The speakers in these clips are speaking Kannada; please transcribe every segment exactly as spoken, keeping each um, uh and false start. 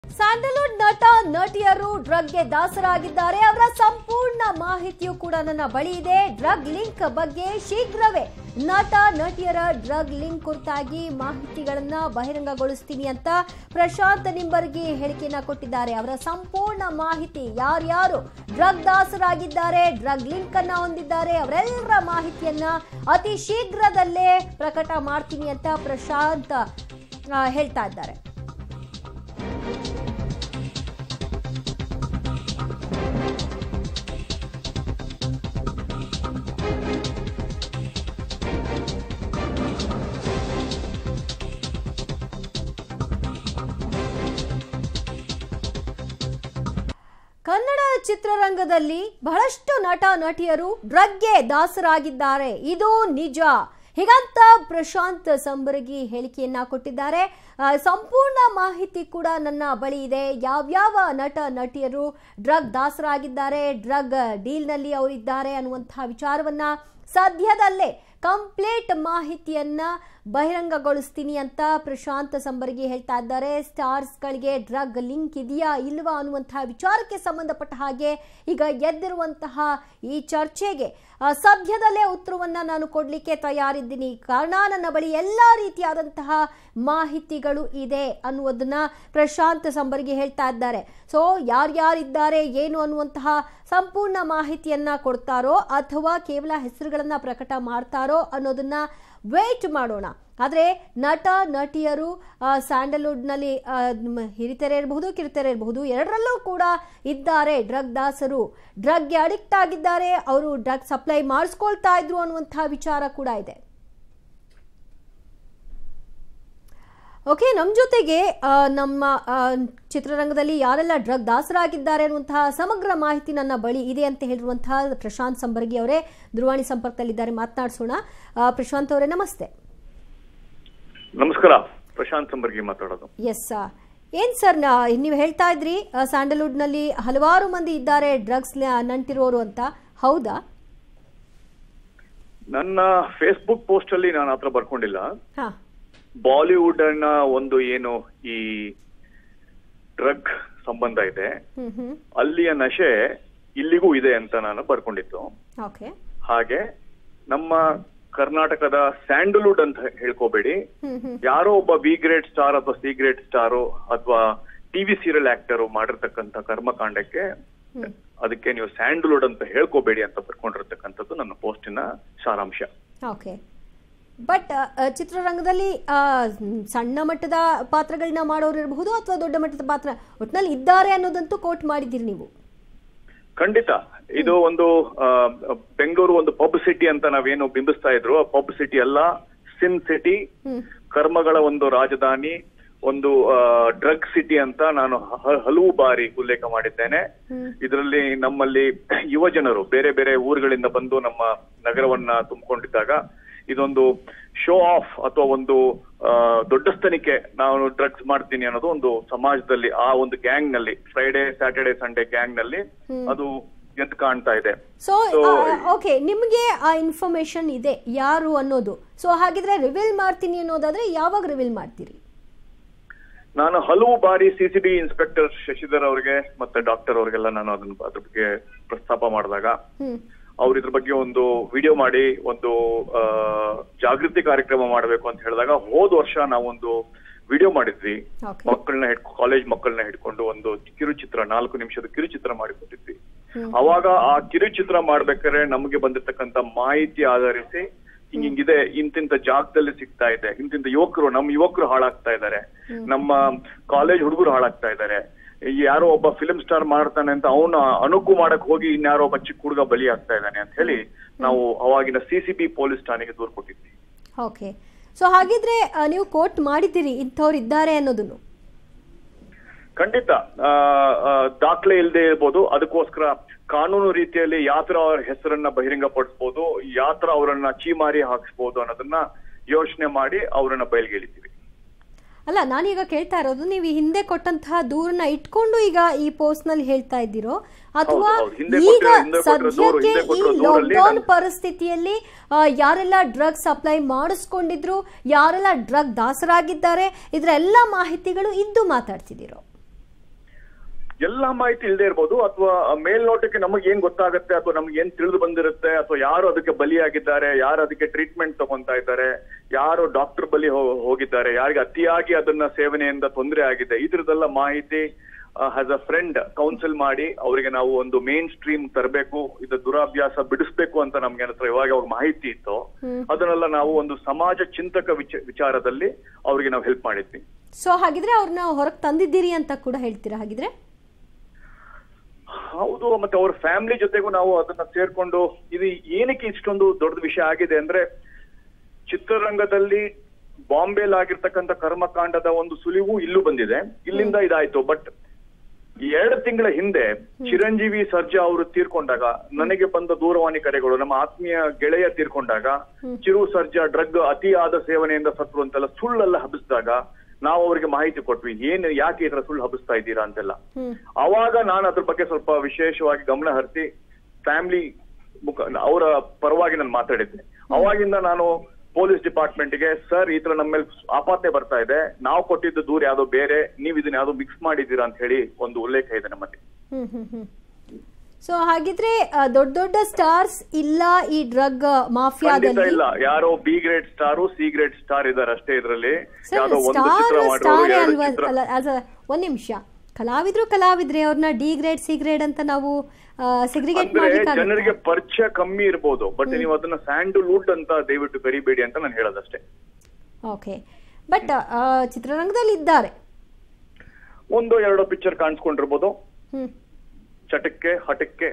ಸ್ಯಾಂಡಲ್ವುಡ್ ನಟ ನಟಿಯರು ಡ್ರಗ್ಗೆ ದಾಸರಾಗಿದ್ದಾರೆ. ಅವರ ಸಂಪೂರ್ಣ ಮಾಹಿತಿಯು ಕೂಡ ನನ್ನ ಬಳಿ ಇದೆ. ಡ್ರಗ್ ಲಿಂಕ್ ಬಗ್ಗೆ ಶೀಘ್ರವೇ ನಟ ನಟಿಯರ ಡ್ರಗ್ ಲಿಂಕ್ ಕುರಿತಾಗಿ ಮಾಹಿತಿಗಳನ್ನ ಬಹಿರಂಗಗೊಳಿಸ್ತೀನಿ ಅಂತ ಪ್ರಶಾಂತ್ ನಿಂಬರ್ಗಿ ಹೇಳಿಕೆಯನ್ನ ಕೊಟ್ಟಿದ್ದಾರೆ. ಅವರ ಸಂಪೂರ್ಣ ಮಾಹಿತಿ, ಯಾರ್ಯಾರು ಡ್ರಗ್ ದಾಸರಾಗಿದ್ದಾರೆ, ಡ್ರಗ್ ಲಿಂಕ್ ಅನ್ನ ಹೊಂದಿದ್ದಾರೆ, ಅವರೆಲ್ಲರ ಮಾಹಿತಿಯನ್ನ ಅತಿ ಶೀಘ್ರದಲ್ಲೇ ಪ್ರಕಟ ಮಾಡ್ತೀನಿ ಅಂತ ಪ್ರಶಾಂತ್ ಹೇಳ್ತಾ ಇದ್ದಾರೆ. ಕನ್ನಡ ಚಿತ್ರರಂಗದಲ್ಲಿ ಬಹಳಷ್ಟು ನಟ ನಟಿಯರು ಡ್ರಗ್ಗೆ ದಾಸರಾಗಿದ್ದಾರೆ, ಇದು ನಿಜ. ಹೀಗಂತ ಪ್ರಶಾಂತ್ ಸಂಬರಗಿ ಹೇಳಿಕೆಯನ್ನ ಕೊಟ್ಟಿದ್ದಾರೆ. ಸಂಪೂರ್ಣ ಮಾಹಿತಿ ಕೂಡ ನನ್ನ ಬಳಿ ಇದೆ. ಯಾವ್ಯಾವ ನಟ ನಟಿಯರು ಡ್ರಗ್ ದಾಸರಾಗಿದ್ದಾರೆ, ಡ್ರಗ್ ಡೀಲ್ನಲ್ಲಿ ಅವರಿದ್ದಾರೆ ಅನ್ನುವಂತಹ ವಿಚಾರವನ್ನ ಸದ್ಯದಲ್ಲೇ ಕಂಪ್ಲೀಟ್ ಮಾಹಿತಿಯನ್ನ ಬಹಿರಂಗಗೊಳಿಸ್ತೀನಿ ಅಂತ ಪ್ರಶಾಂತ್ ಸಂಬರಗಿ ಹೇಳ್ತಾ ಇದ್ದಾರೆ. ಸ್ಟಾರ್ಸ್ಗಳಿಗೆ ಡ್ರಗ್ ಲಿಂಕ್ ಇದೆಯಾ ಇಲ್ವಾ ಅನ್ನುವಂತಹ ವಿಚಾರಕ್ಕೆ ಸಂಬಂಧಪಟ್ಟ ಹಾಗೆ ಈಗ ಎದ್ದಿರುವಂತಹ ಈ ಚರ್ಚೆಗೆ ಸದ್ಯದಲ್ಲೇ ಉತ್ತರವನ್ನ ನಾನು ಕೊಡ್ಲಿಕ್ಕೆ ತಯಾರಿದ್ದೀನಿ. ಕಾರಣ ನನ್ನ ಬಳಿ ಎಲ್ಲ ರೀತಿಯಾದಂತಹ ಮಾಹಿತಿಗಳು ಇದೆ ಅನ್ನುವುದನ್ನ ಪ್ರಶಾಂತ್ ಸಂಬರಗಿ ಹೇಳ್ತಾ ಇದ್ದಾರೆ. ಸೊ ಯಾರ್ಯಾರಿದ್ದಾರೆ ಏನು ಅನ್ನುವಂತಹ ಸಂಪೂರ್ಣ ಮಾಹಿತಿಯನ್ನ ಕೊಡ್ತಾರೋ ಅಥವಾ ಕೇವಲ ಹೆಸರುಗಳನ್ನ ಪ್ರಕಟ ಮಾಡ್ತಾರೋ ಅನ್ನೋದನ್ನ ವೇಟ್ ಮಾಡೋಣ. ಆದರೆ ನಟ ನಟಿಯರು ಸ್ಯಾಂಡಲ್ವುಡ್ನಲ್ಲಿ ಹಿರಿತೆರೆ ಇರಬಹುದು, ಕಿರುತೆರೆ ಇರಬಹುದು, ಎರಡರಲ್ಲೂ ಕೂಡ ಇದ್ದಾರೆ ಡ್ರಗ್ ದಾಸರು. ಡ್ರಗ್ಗೆ ಅಡಿಕ್ಟ್ ಆಗಿದ್ದಾರೆ, ಅವರು ಡ್ರಗ್ ಸಪ್ಲೈ ಮಾಡಿಸ್ಕೊಳ್ತಾ ಇದ್ರು ಅನ್ನುವಂತಹ ವಿಚಾರ ಕೂಡ ಇದೆ. ಓಕೆ, ನಮ್ಮ ಜೊತೆಗೆ ನಮ್ಮ ಚಿತ್ರರಂಗದಲ್ಲಿ ಯಾರೆಲ್ಲ ಡ್ರಗ್ ದಾಸರಾಗಿದ್ದಾರೆ ಅನ್ನುವಂತಹ ಸಮಗ್ರ ಮಾಹಿತಿ ನನ್ನ ಬಳಿ ಇದೆ ಅಂತ ಹೇಳಿರುವಂತಹ ಪ್ರಶಾಂತ್ ಸಂಬರಗಿ ಅವರೇ ದೂರವಾಣಿ ಸಂಪರ್ಕದಲ್ಲಿದ್ದಾರೆ. ಮಾತನಾಡಿಸೋಣ. ಪ್ರಶಾಂತ್ ಅವರೇ ನಮಸ್ತೆ. ನಮಸ್ಕಾರ, ಪ್ರಶಾಂತ್ ಸಂಬರಗಿ ಮಾತಾಡೋದು. ಎಸ್ ಏನ್ ಸರ್, ನೀವು ಹೇಳ್ತಾ ಇದ್ರಿ ಸ್ಯಾಂಡಲ್ವುಡ್ ನಲ್ಲಿ ಹಲವಾರು ಮಂದಿ ಇದ್ದಾರೆ ಡ್ರಗ್ಸ್ ನಂಟಿರೋರು ಅಂತ, ಹೌದಾ? ನನ್ನ ಫೇಸ್ಬುಕ್ ಪೋಸ್ಟ್ ಅಲ್ಲಿ ನಾನು ಆತರ ಬರ್ಕೊಂಡಿಲ್ಲ. ಬಾಲಿವುಡ್ ಅನ್ನ ಒಂದು ಏನು ಈ ಡ್ರಗ್ ಸಂಬಂಧ ಇದೆ, ಅಲ್ಲಿಯ ನಶೆ ಇಲ್ಲಿಗೂ ಇದೆ ಅಂತ ನಾನು ಬರ್ಕೊಂಡಿದ್ದು. ಹಾಗೆ ನಮ್ಮ ಕರ್ನಾಟಕದ ಸ್ಯಾಂಡಲ್ವುಡ್ ಅಂತ ಹೇಳ್ಕೋಬೇಡಿ, ಯಾರೋ ಒಬ್ಬ ಬಿ ಗ್ರೇಡ್ ಸ್ಟಾರ್ ಅಥವಾ ಸಿ ಗ್ರೇಡ್ ಸ್ಟಾರು ಅಥವಾ ಟಿವಿ ಸೀರಿಯಲ್ ಆಕ್ಟರ್ ಮಾಡಿರ್ತಕ್ಕಂಥ ಕರ್ಮಕಾಂಡಕ್ಕೆ ಅದಕ್ಕೆ ನೀವು ಸ್ಯಾಂಡಲ್ವುಡ್ ಅಂತ ಹೇಳ್ಕೋಬೇಡಿ ಅಂತ ಬರ್ಕೊಂಡಿರ್ತಕ್ಕಂಥದ್ದು ನನ್ನ ಪೋಸ್ಟಿನ ಸಾರಾಂಶ. ಓಕೆ, ಬಟ್ ಚಿತ್ರರಂಗದಲ್ಲಿ ಸಣ್ಣ ಮಟ್ಟದ ಪಾತ್ರಗಳನ್ನ ಮಾಡೋರು ಇರಬಹುದು ಅಥವಾ ದೊಡ್ಡ ಮಟ್ಟದ ಪಾತ್ರ ಒಟ್ಟಿನಲ್ಲಿ ಇದ್ದಾರೆ ಅನ್ನೋದಂತೂ ಕೋಟ್ ಮಾಡಿದ್ದೀರಿ ನೀವು. ಖಂಡಿತ. ಇದು ಒಂದು ಬೆಂಗಳೂರು ಒಂದು ಪಬ್ ಸಿಟಿ ಅಂತ ನಾವೇನು ಬಿಂಬಿಸ್ತಾ ಇದ್ರು, ಆ ಪಬ್ ಸಿಟಿ ಅಲ್ಲ, ಸಿನ್ ಸಿಟಿ, ಕರ್ಮಗಳ ಒಂದು ರಾಜಧಾನಿ, ಒಂದು ಡ್ರಗ್ ಸಿಟಿ ಅಂತ ನಾನು ಹಲವು ಬಾರಿ ಉಲ್ಲೇಖ ಮಾಡಿದ್ದೇನೆ. ಇದರಲ್ಲಿ ನಮ್ಮಲ್ಲಿ ಯುವ ಜನರು ಬೇರೆ ಬೇರೆ ಊರುಗಳಿಂದ ಬಂದು ನಮ್ಮ ನಗರವನ್ನ ತುಂಬಿಕೊಂಡಿದ್ದಾಗ ಇದೊಂದು ಶೋ ಆಫ್ ಅಥವಾ ಒಂದು ದೊಡ್ಡಸ್ತನಿಕೆ, ನಾನು ಡ್ರಗ್ಸ್ ಮಾಡ್ತೀನಿ ಅನ್ನೋದು ಒಂದು ಸಮಾಜದಲ್ಲಿ, ಆ ಒಂದು ಗ್ಯಾಂಗ್ ನಲ್ಲಿ, ಫ್ರೈಡೆ ಸ್ಯಾಟರ್ಡೆ ಸಂಡೇ ಗ್ಯಾಂಗ್ ನಲ್ಲಿ ಅದು ಎದ್ದು ಕಾಣ್ತಾ ಇದೆ. ಸೊ ಓಕೆ, ನಿಮ್ಗೆ ಆ ಇನ್ಫಾರ್ಮೇಶನ್ ಇದೆ ಯಾರು ಅನ್ನೋದು. ಸೊ ಹಾಗಿದ್ರೆ ರಿವೀಲ್ ಮಾಡ್ತೀನಿ ಅನ್ನೋದಾದ್ರೆ ಯಾವಾಗ ರಿವೀಲ್ ಮಾಡ್ತೀರಿ? ನಾನು ಹಲವು ಬಾರಿ ಸಿಸಿಬಿ ಇನ್ಸ್ಪೆಕ್ಟರ್ ಶಶಿಧರ್ ಅವ್ರಿಗೆ ಮತ್ತೆ ಡಾಕ್ಟರ್ ಅವ್ರಿಗೆಲ್ಲ ನಾನು ಅದನ್ನ ಅದ್ರ ಬಗ್ಗೆ ಪ್ರಸ್ತಾಪ ಮಾಡಿದಾಗ ಅವ್ರ ಇದ್ರ ಬಗ್ಗೆ ಒಂದು ವಿಡಿಯೋ ಮಾಡಿ ಒಂದು ಜಾಗೃತಿ ಕಾರ್ಯಕ್ರಮ ಮಾಡಬೇಕು ಅಂತ ಹೇಳಿದಾಗ ಹೋದ ವರ್ಷ ನಾವೊಂದು ವಿಡಿಯೋ ಮಾಡಿದ್ವಿ. ಮಕ್ಕಳನ್ನ ಹಿಡ್ ಕಾಲೇಜ್ ಮಕ್ಕಳನ್ನ ಹಿಡ್ಕೊಂಡು ಒಂದು ಕಿರುಚಿತ್ರ, ನಾಲ್ಕು ನಿಮಿಷದ ಕಿರುಚಿತ್ರ ಮಾಡಿಕೊಟ್ಟಿದ್ವಿ. ಅವಾಗ ಆ ಕಿರುಚಿತ್ರ ಮಾಡ್ಬೇಕಾದ್ರೆ ನಮಗೆ ಬಂದಿರ್ತಕ್ಕಂಥ ಮಾಹಿತಿ ಆಧರಿಸಿ ಹಿಂಗಿದೆ, ಇಂತಿಂತ ಜಾಗದಲ್ಲಿ ಸಿಗ್ತಾ ಇದೆ, ಇಂತಿಂತ ಯುವಕರು, ನಮ್ಮ ಯುವಕರು ಹಾಳಾಗ್ತಾ ಇದ್ದಾರೆ, ನಮ್ಮ ಕಾಲೇಜ್ ಹುಡುಗರು ಹಾಳಾಗ್ತಾ ಇದ್ದಾರೆ, ಯಾರೋ ಒಬ್ಬ ಫಿಲ್ಮ್ ಸ್ಟಾರ್ ಮಾಡ್ತಾನೆ ಅಂತ ಅವನ ಅನುಕು ಮಾಡಕ್ ಹೋಗಿ ಇನ್ಯಾರೋ ಒಬ್ಬ ಚಿಕ್ಕ ಹುಡುಗ ಬಲಿ ಆಗ್ತಾ ಇದ್ದಾನೆ ಅಂತ ಹೇಳಿ ನಾವು ಅವಾಗಿನ ಸಿಸಿಬಿ ಪೊಲೀಸ್ ಠಾಣೆಗೆ ದೂರು ಕೊಟ್ಟಿದ್ವಿ. ಓಕೆ, ಸೊ ಹಾಗಿದ್ರೆ ನೀವು ಕೋರ್ಟ್ ಮಾಡಿದ್ದೀರಿ ಇಂಥವ್ರು ಇದ್ದಾರೆ ಅನ್ನೋದನ್ನು? ಖಂಡಿತ. ದಾಖಲೆ ಇಲ್ಲದೆ ಇರ್ಬೋದು, ಅದಕ್ಕೋಸ್ಕರ ಕಾನೂನು ರೀತಿಯಲ್ಲಿ ಯಾತ್ರ ಅವ್ರ ಹೆಸರನ್ನ ಬಹಿರಂಗ ಪಡಿಸಬಹುದು, ಯಾತ್ರ ಅವರನ್ನ ಚೀಮಾರಿ ಹಾಕಿಸಬಹುದು ಅನ್ನೋದನ್ನ ಯೋಚನೆ ಮಾಡಿ ಅವರನ್ನ ಬಯಲ್ಗೆಳಿತೀವಿ. ಅಲ್ಲ, ನಾನೀಗ ಕೇಳ್ತಾ ಇರೋದು, ನೀವು ಹಿಂದೆ ಕೊಟ್ಟಂತಹ ದೂರನ್ನ ಇಟ್ಕೊಂಡು ಈಗ ಈ ಪೋಸ್ಟ್ ನಲ್ಲಿ ಹೇಳ್ತಾ ಇದ್ದೀರೋ ಅಥವಾ ಈಗ ಸದ್ಯಕ್ಕೆ ಈ ಲಾಕ್ಡೌನ್ ಪರಿಸ್ಥಿತಿಯಲ್ಲಿ ಯಾರೆಲ್ಲ ಡ್ರಗ್ ಸಪ್ಲೈ ಮಾಡಿಸ್ಕೊಂಡಿದ್ರು, ಯಾರೆಲ್ಲ ಡ್ರಗ್ ದಾಸರಾಗಿದ್ದಾರೆ, ಇದರ ಎಲ್ಲ ಮಾಹಿತಿಗಳು ಇದ್ದು ಮಾತಾಡ್ತಿದ್ದೀರೋ? ಎಲ್ಲಾ ಮಾಹಿತಿ ಇಲ್ಲದೆ ಇರ್ಬೋದು, ಅಥವಾ ಮೇಲ್ನೋಟಕ್ಕೆ ನಮಗೆ ಏನ್ ಗೊತ್ತಾಗುತ್ತೆ ಅಥವಾ ನಮ್ಗೆ ಏನ್ ತಿಳಿದು ಬಂದಿರುತ್ತೆ, ಅಥವಾ ಯಾರು ಅದಕ್ಕೆ ಬಲಿಯಾಗಿದ್ದಾರೆ, ಯಾರು ಅದಕ್ಕೆ ಟ್ರೀಟ್ಮೆಂಟ್ ತಗೊಂತಾ ಇದ್ದಾರೆ, ಯಾರು ಡಾಕ್ಟರ್ ಬಲಿ ಹೋಗಿದ್ದಾರೆ, ಯಾರಿಗೆ ಅತಿಯಾಗಿ ಅದನ್ನ ಸೇವನೆಯಿಂದ ತೊಂದರೆ ಆಗಿದೆ, ಇದ್ರದೆಲ್ಲ ಮಾಹಿತಿ ಆಸ್ ಅ ಫ್ರೆಂಡ್ ಕೌನ್ಸಿಲ್ ಮಾಡಿ ಅವರಿಗೆ ನಾವು ಒಂದು ಮೇನ್ ಸ್ಟ್ರೀಮ್ ತರಬೇಕು, ಇದು ದುರಾಭ್ಯಾಸ ಬಿಡಿಸ್ಬೇಕು ಅಂತ ನಮ್ಗೆ ಹತ್ರ ಇವಾಗ ಅವ್ರ ಮಾಹಿತಿ ಇತ್ತು. ಅದನ್ನೆಲ್ಲ ನಾವು ಒಂದು ಸಮಾಜ ಚಿಂತಕ ವಿಚಾರದಲ್ಲಿ ಅವ್ರಿಗೆ ನಾವು ಹೆಲ್ಪ್ ಮಾಡಿದ್ವಿ. ಸೊ ಹಾಗಿದ್ರೆ ಅವ್ರನ್ನ ಹೊರಗೆ ತಂದಿದ್ದೀರಿ ಅಂತ ಕೂಡ ಹೇಳ್ತೀರಾ ಹಾಗಿದ್ರೆ? ಹೌದು, ಮತ್ತೆ ಅವ್ರ ಫ್ಯಾಮಿಲಿ ಜೊತೆಗೂ ನಾವು ಅದನ್ನ ಸೇರ್ಕೊಂಡು, ಇದು ಏನಕ್ಕೆ ಇಷ್ಟೊಂದು ದೊಡ್ಡ ವಿಷಯ ಆಗಿದೆ ಅಂದ್ರೆ, ಚಿತ್ರರಂಗದಲ್ಲಿ ಬಾಂಬೆಲ್ ಆಗಿರ್ತಕ್ಕಂಥ ಕರ್ಮಕಾಂಡದ ಒಂದು ಸುಳಿವು ಇಲ್ಲೂ ಬಂದಿದೆ, ಇಲ್ಲಿಂದ ಇದಾಯ್ತು. ಬಟ್ ಎರಡು ತಿಂಗಳ ಹಿಂದೆ ಚಿರಂಜೀವಿ ಸರ್ಜಾ ಅವರು ತೀರ್ಕೊಂಡಾಗ ನನಗೆ ಬಂದ ದೂರವಾಣಿ ಕರೆಗಳು, ನಮ್ಮ ಆತ್ಮೀಯ ಗೆಳೆಯ ತೀರ್ಕೊಂಡಾಗ ಚಿರು ಸರ್ಜಾ ಡ್ರಗ್ ಅತಿಯಾದ ಸೇವನೆಯಿಂದ ಸತ್ರು ಅಂತೆಲ್ಲ ಸುಳ್ಳೆಲ್ಲ ಹಬ್ಬಿಸಿದಾಗ ನಾವು ಅವ್ರಿಗೆ ಮಾಹಿತಿ ಕೊಟ್ವಿ, ಏನ್ ಯಾಕೆ ಈ ತರ ಸುಳ್ಳು ಹಬ್ಬಿಸ್ತಾ ಇದ್ದೀರಾ ಅಂತೆಲ್ಲ. ಅವಾಗ ನಾನು ಅದ್ರ ಬಗ್ಗೆ ಸ್ವಲ್ಪ ವಿಶೇಷವಾಗಿ ಗಮನ ಹರಿಸಿ ಫ್ಯಾಮಿಲಿ ಮುಖ ಅವರ ಪರವಾಗಿ ನಾನು ಮಾತಾಡಿದ್ದೆ. ಅವಾಗಿಂದ ನಾನು ಪೊಲೀಸ್ ಡಿಪಾರ್ಟ್ಮೆಂಟ್ಗೆ, ಸರ್ ಈ ತರ ನಮ್ಮ ಮೇಲೆ ಆಪಾದನೆ ಬರ್ತಾ ಇದೆ, ನಾವು ಕೊಟ್ಟಿದ್ದು ದೂರ ಯಾವ್ದೋ ಬೇರೆ, ನೀವ್ ಇದನ್ನ ಯಾವ್ದೋ ಮಿಕ್ಸ್ ಮಾಡಿದ್ದೀರಾ ಅಂತ ಹೇಳಿ ಒಂದು ಉಲ್ಲೇಖ ಇದೆ ನಮ್ಮಲ್ಲಿ. ಸೊ ಹಾಗಿದ್ರೆ ದೊಡ್ಡ ದೊಡ್ಡ ಸ್ಟಾರ್ಸ್ ಇಲ್ಲ ಈ ಡ್ರಗ್ ಮಾಫಿಯಾದಲ್ಲಿ? ಇಲ್ಲ, ಯಾರೋ B grade star C grade star ಇದಾರೆ ಅಷ್ಟೇ ಇದರಲ್ಲಿ. ಒಂದ್ ನಿಮಿಷ, ಕಲಾವಿದ್ರು ಕಲಾವಿದ್ರೆ ಅವ್ರನ್ನ ಡಿ ಗ್ರೇಡ್ ಸಿ ಗ್ರೇಡ್ ಅಂತ ನಾವು ಸೆಗ್ರಿಗೇಟ್ ಮಾಡ್ಲಿಕ್ಕೆ ಜನರಿಗೆ ಪರಿಚಯ ಕಮ್ಮಿ ಇರ್ಬೋದು, ಬಟ್ ನೀವು ಅದನ್ನ ಸ್ಯಾಂಡಲ್ವುಡ್ ಅಂತ ದಯವಿಟ್ಟು ಕರಿಬೇಡಿ ಅಂತ ನಾನು ಹೇಳೋದಷ್ಟೇ. ಓಕೆ, ಬಟ್ ಚಿತ್ರರಂಗದಲ್ಲಿ ಇದ್ದಾರೆ, ಒಂದು ಎರಡು ಪಿಕ್ಚರ್ ಕಾಣಿಸ್ಕೊಂಡಿರ್ಬೋದು, ಚಟಕ್ಕೆ ಹಟಕ್ಕೆ.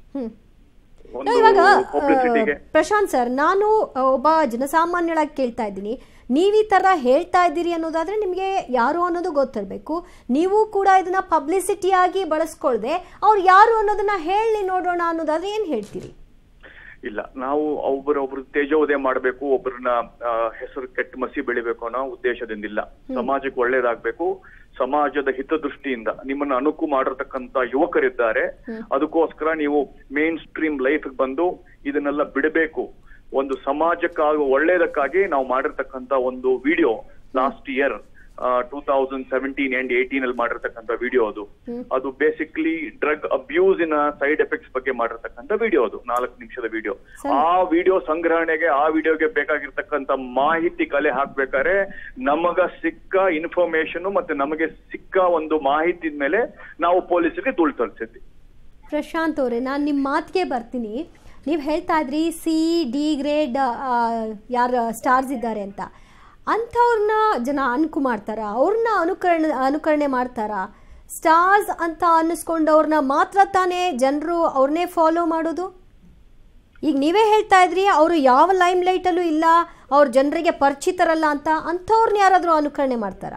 ಇವಾಗ ಪ್ರಶಾಂತ್ ಸರ್, ನಾನು ಒಬ್ಬ ಜನಸಾಮಾನ್ಯಳಾಗಿ ಕೇಳ್ತಾ ಇದ್ದೀನಿ, ನೀವು ಈ ತರ ಹೇಳ್ತಾ ಇದ್ದೀರಿ ಅನ್ನೋದಾದ್ರೆ ನಿಮಗೆ ಯಾರು ಅನ್ನೋದು ಗೊತ್ತಿರಬೇಕು. ನೀವು ಕೂಡ ಇದನ್ನ ಪಬ್ಲಿಸಿಟಿಯಾಗಿ ಬಳಸ್ಕೊಳ್ದೆ ಅವ್ರು ಯಾರು ಅನ್ನೋದನ್ನ ಹೇಳಿ ನೋಡೋಣ ಅನ್ನೋದಾದ್ರೆ ಏನ್ ಹೇಳ್ತೀರಿ? ಇಲ್ಲ, ನಾವು ಒಬ್ಬರೊಬ್ರು ತೇಜೋದಯ ಮಾಡಬೇಕು, ಒಬ್ಬರನ್ನ ಹೆಸರು ಕೆಟ್ಟ ಮಸಿ ಬೆಳಿಬೇಕು ಅನ್ನೋ ಉದ್ದೇಶದಿಂದಿಲ್ಲ. ಸಮಾಜಕ್ಕೆ ಒಳ್ಳೇದಾಗ್ಬೇಕು, ಸಮಾಜದ ಹಿತದೃಷ್ಟಿಯಿಂದ ನಿಮ್ಮನ್ನ ಅನುಕು ಮಾಡಿರ್ತಕ್ಕಂತ ಯುವಕರಿದ್ದಾರೆ, ಅದಕ್ಕೋಸ್ಕರ ನೀವು ಮೇನ್ ಸ್ಟ್ರೀಮ್ ಲೈಫ್ ಬಂದು ಇದನ್ನೆಲ್ಲ ಬಿಡಬೇಕು. ಒಂದು ಸಮಾಜಕ್ಕಾಗಿ ಒಳ್ಳೇದಕ್ಕಾಗಿ ನಾವು ಮಾಡಿರ್ತಕ್ಕಂತ ಒಂದು video last year two thousand seventeen and eighteen ಅಲ್ಲಿ ಮಾಡಿರ್ತಕ್ಕಂಥ ವಿಡಿಯೋ ಅದು ಅದು basically drug abuse in side effects ಬಗ್ಗೆ ಮಾಡಿರ್ತಕ್ಕಂಥ ವಿಡಿಯೋ, ಅದು ನಾಲ್ಕು ನಿಮಿಷದ ವಿಡಿಯೋ. ಆ ವಿಡಿಯೋ ಸಂಗ್ರಹಣೆಗೆ, ಆ ವಿಡಿಯೋಗೆ ಬೇಕಾಗಿರ್ತಕ್ಕಂಥ ಮಾಹಿತಿ ಕಲೆ ಹಾಕ್ಬೇಕಾದ್ರೆ ನಮಗ ಸಿಕ್ಕ ಇನ್ಫಾರ್ಮೇಶನ್ ಮತ್ತೆ ನಮಗೆ ಸಿಕ್ಕ ಒಂದು ಮಾಹಿತಿ ಮೇಲೆ ನಾವು ಪೊಲೀಸರಿಗೆ ದೂಳು ತರಿಸಿದ್ವಿ. ಪ್ರಶಾಂತ್ ಅವರೇ, ನಾನು ನಿಮ್ಮ ಮಾತಿಗೆ ಬರ್ತೀನಿ. ನೀವು ಹೇಳ್ತಾ ಇದ್ರಿ ಸಿ ಡಿ ಗ್ರೇಡ್ ಯಾರು ಸ್ಟಾರ್ಸ್ ಇದ್ದಾರೆ ಅಂತ, ಅಂಥವ್ರನ್ನ ಜನ ಅನ್ಕು ಮಾಡ್ತಾರ, ಅವ್ರನ್ನ ಅನುಕರಣೆ ಅನುಕರಣೆ ಮಾಡ್ತಾರ? ಸ್ಟಾರ್ಸ್ ಅಂತ ಅನ್ನಿಸ್ಕೊಂಡವ್ರನ್ನ ಮಾತ್ರ ತಾನೇ ಜನರು ಅವ್ರನ್ನೇ ಫಾಲೋ ಮಾಡೋದು? ಈಗ ನೀವೇ ಹೇಳ್ತಾ ಇದ್ರಿ ಅವರು ಯಾವ ಲೈಮ್ ಲೈಟಲ್ಲೂ ಇಲ್ಲ, ಅವ್ರ ಜನರಿಗೆ ಪರಿಚಿತರಲ್ಲ ಅಂತ, ಅಂಥವ್ರನ್ನ ಯಾರಾದ್ರೂ ಅನುಕರಣೆ ಮಾಡ್ತಾರ?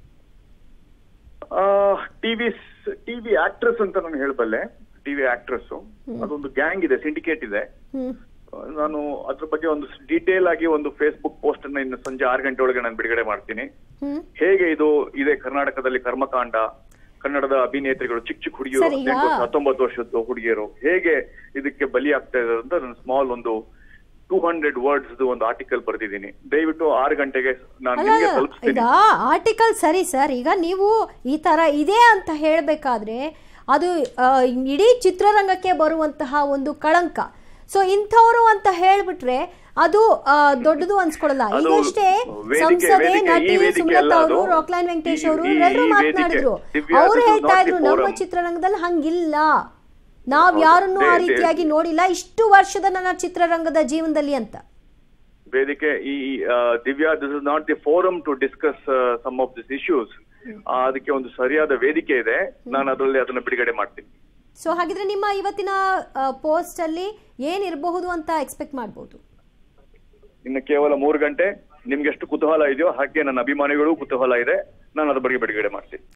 ಟಿವಿ ಟಿವಿ ಆಕ್ಟ್ರೆಸ್ ಅಂತ ನಾನು ಹೇಳಬಲ್ಲೆ. ಟಿವಿ ಆಕ್ಟ್ರೆಸ್ ಅದೊಂದು ಗ್ಯಾಂಗ್ ಇದೆ, ಸಿಂಡಿಕೇಟ್ ಇದೆ. ನಾನು ಅದ್ರ ಬಗ್ಗೆ ಒಂದು ಡೀಟೇಲ್ ಆಗಿ ಒಂದು ಫೇಸ್ಬುಕ್ ಪೋಸ್ಟ್ ಅನ್ನ ಇನ್ನು ಸಂಜೆ ಆರು ಗಂಟೆ ಒಳಗೆ ನಾನು ಬಿಡುಗಡೆ ಮಾಡ್ತೀನಿ. ಹೇಗೆ ಇದು ಇದೆ ಕರ್ನಾಟಕದಲ್ಲಿ ಕರ್ಮಕಾಂಡ, ಕನ್ನಡದ ಅಭಿನೇತ್ರಿಗಳು, ಚಿಕ್ಕ ಚಿಕ್ಕ ಹುಡುಗಿಯರು, ಹತ್ತೊಂಬತ್ತು ವರ್ಷದ ಹುಡುಗಿಯರು ಹೇಗೆ ಇದಕ್ಕೆ ಬಲಿ ಆಗ್ತಾ ಇದ್ದಾರೆ ಅಂತ ನಾನು ಸ್ಮಾಲ್ ಒಂದು ಟೂ ಹಂಡ್ರೆಡ್ ವರ್ಡ್ಸ್ ಒಂದು ಆರ್ಟಿಕಲ್ ಬರೆದಿದ್ದೀನಿ. ದಯವಿಟ್ಟು ಆರು ಗಂಟೆಗೆ ನಾನು ನಿಮಗೆ ತಲುಪಿಸ್ತೀನಿ. ಆರ್ಟಿಕಲ್ ಸರಿ ಸರ್, ಈಗ ನೀವು ಈ ತರ ಇದೆ ಅಂತ ಹೇಳ್ಬೇಕಾದ್ರೆ ಅದು ಇಡೀ ಚಿತ್ರರಂಗಕ್ಕೆ ಬರುವಂತಹ ಒಂದು ಕಳಂಕ. ಸೊ ಇಂಥವ್ರು ಅಂತ ಹೇಳ್ಬಿಟ್ರೆ ಅದು ದೊಡ್ಡದು ಅನ್ಸ್ಕೊಳ್ಳಲ್ಲ. ಈಗಷ್ಟೇ ಸಂಸದೆ ನಟಿ ಸುಮಲತಾ ಅವರು, ರಾಕ್ಲೈನ್ ವೆಂಕಟೇಶ್ ಅವರು ಎಲ್ಲರೂ ಮಾತನಾಡಿದ್ರು. ಅವ್ರು ಹೇಳ್ತಾ ಇದ್ರು ನಮ್ಮ ಚಿತ್ರರಂಗದಲ್ಲಿ ಹಂಗಿಲ್ಲ, ನಾವ್ ಯಾರನ್ನು ಆ ರೀತಿಯಾಗಿ ನೋಡಿಲ್ಲ ಇಷ್ಟು ವರ್ಷದ ನನ್ನ ಚಿತ್ರರಂಗದ ಜೀವನದಲ್ಲಿ ಅಂತ. ವೇದಿಕೆ ಈ Divya, this is not the forum to discuss some of this issues. ಅದಕ್ಕೆ ಒಂದು ಸರಿಯಾದ ವೇದಿಕೆ ಇದೆ, ನಾನು ಅದರಲ್ಲಿ ಅದನ್ನ ಬಿಡುಗಡೆ ಮಾಡ್ತೀನಿ. ಸೊ ಹಾಗಿದ್ರೆ ನಿಮ್ಮ ಇವತ್ತಿನ ಪೋಸ್ಟ್ ಅಲ್ಲಿ ಏನಿರಬಹುದು ಅಂತ ಎಕ್ಸ್ಪೆಕ್ಟ್ ಮಾಡಬಹುದು? ಇನ್ನು ಕೇವಲ ಮೂರು ಗಂಟೆ. ನಿಮ್ಗೆ ಎಷ್ಟು ಕುತೂಹಲ ಇದೆಯೋ ಹಾಗೆ ನನ್ನ ಅಭಿಮಾನಿಗಳು ಕುತೂಹಲ ಇದೆ, ನಾನು ಅದ್ರ ಬಗ್ಗೆ ಬಿಡುಗಡೆ ಮಾಡ್ತೀನಿ.